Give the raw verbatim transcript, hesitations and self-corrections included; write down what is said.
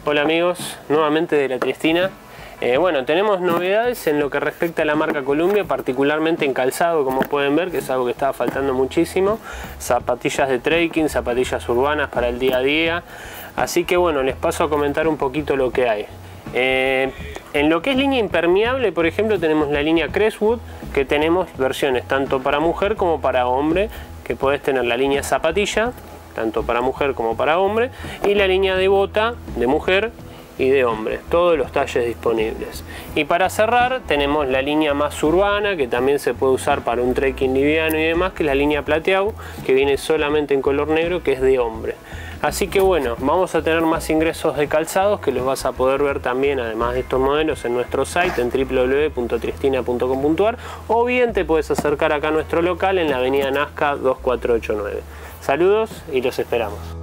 Hola amigos, nuevamente de La Triestina. Eh, bueno, tenemos novedades en lo que respecta a la marca Columbia, particularmente en calzado, como pueden ver, que es algo que estaba faltando muchísimo. Zapatillas de trekking, zapatillas urbanas para el día a día. Así que bueno, les paso a comentar un poquito lo que hay. Eh, en lo que es línea impermeable, por ejemplo, tenemos la línea Crestwood, que tenemos versiones tanto para mujer como para hombre, que podés tener la línea zapatilla, tanto para mujer como para hombre, y la línea de bota de mujer y de hombres, todos los talles disponibles. Y para cerrar tenemos la línea más urbana, que también se puede usar para un trekking liviano y demás, que es la línea Plateau, que viene solamente en color negro, que es de hombre. Así que bueno, vamos a tener más ingresos de calzados que los vas a poder ver también, además de estos modelos, en nuestro site en w w w punto triestina punto com punto a r, o bien te puedes acercar acá a nuestro local en la avenida Nazca dos cuatro ocho nueve. Saludos y los esperamos.